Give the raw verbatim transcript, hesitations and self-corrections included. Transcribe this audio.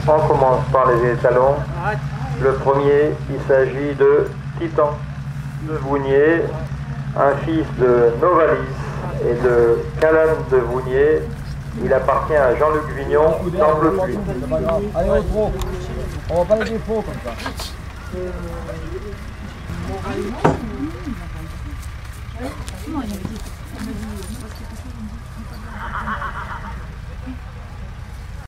On commence par les étalons. Le premier, il s'agit de Titan de Vounier, un fils de Novalis et de Calane de Vounier. Il appartient à Jean-Luc Vignon d'Amblepuis. Allez, au trop. On va pas les défauts comme ça.